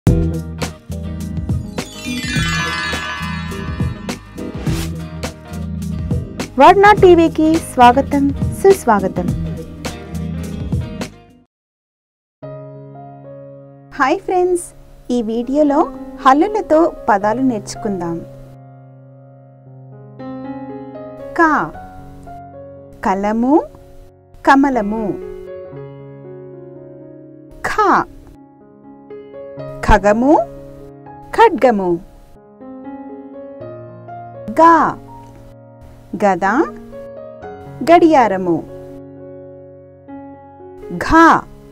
వర్ణ టీవీకి స్వాగతం సుస్వాగతం. హాయ్ ఫ్రెండ్స్, ఈ వీడియోలో హల్లులతో పదాలు నేర్చుకుందాం. కా కలము కమలము. ఖ ఖగము ఖడ్గము. గా గద గడియారము. ఘ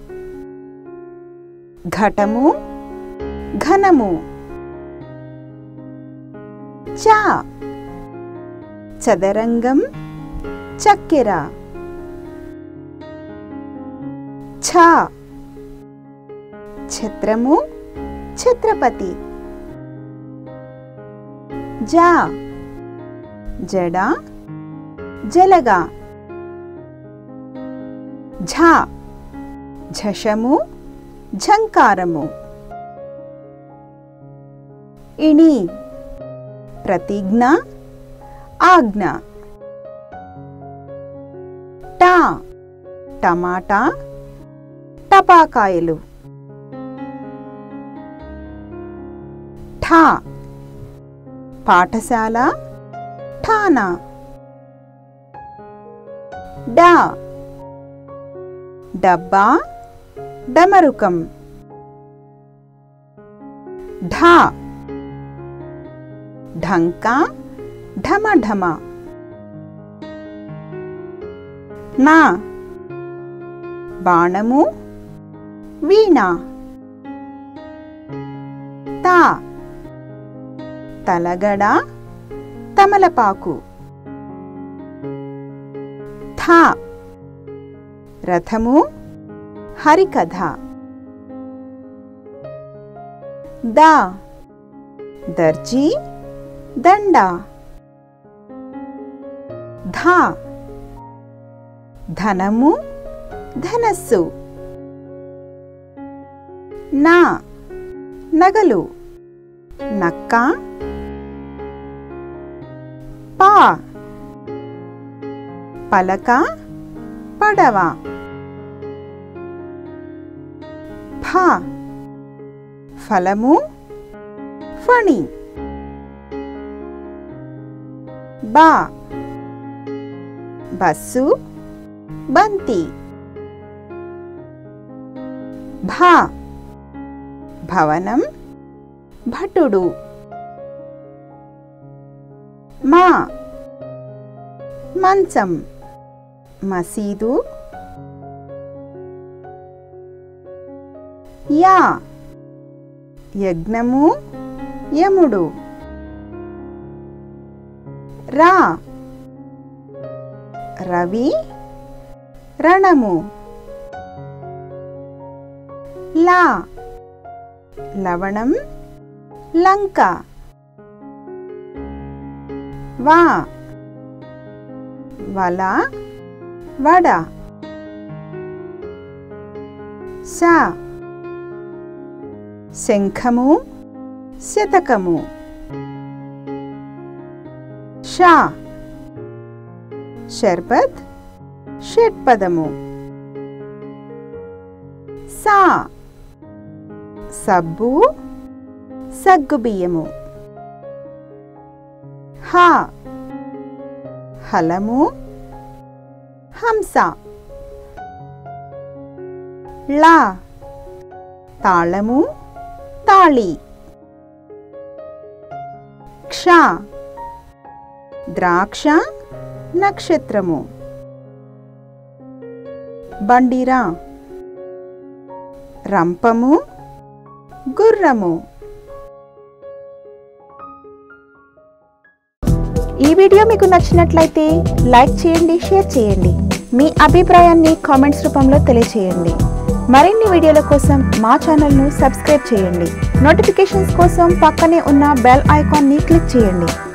ఘటము ఘనము. చ చదరంగం చక్కెర. ఛ ఛత్రము ఛత్రపతి. జ జడ జలగా. ఝ ఝషము ఝంకారము. ఇణి ప్రతిజ్ఞ ఆజ్ఞ. ట టమాటా టపాకాయలు. ఠ పాఠశాల ఠానా. డ డబ్బా డమరుకం. ఢ ఢంకా ఢమఢమ. నా బాణము వీణ. తా తలగడ తమలపాకు. థ రథము హరికథ. ద దర్జీ దండ. ధ ధనము ధనస్సు. నా నగలు నక్క. పా పలక పడవ. ఫ ఫలము ఫణి. బా బస్సు బంతి. భా భవనం భటుడు. మా మంచం మసీదు. యా యజ్ఞము యముడు. రా రవి రణము. లా లవణం లంక. వా వల వడ. శ శంఖము శతకము. ష షర్బత్ షట్పదము. సా సబ్బు సగ్గుబియ్యము. హ హలము హంస. ళ తాళము తాళి. క్ష ద్రాక్ష నక్షత్రము. బండిరా రంపము గుర్రము. ఈ వీడియో మీకు నచ్చినట్లయితే లైక్ చేయండి, షేర్ చేయండి. మీ అభిప్రాయాన్ని కామెంట్స్ రూపంలో తెలియచేయండి. మరిన్ని వీడియోల కోసం మా ఛానల్ను సబ్స్క్రైబ్ చేయండి. నోటిఫికేషన్స్ కోసం పక్కనే ఉన్న బెల్ ఐకాన్ని క్లిక్ చేయండి.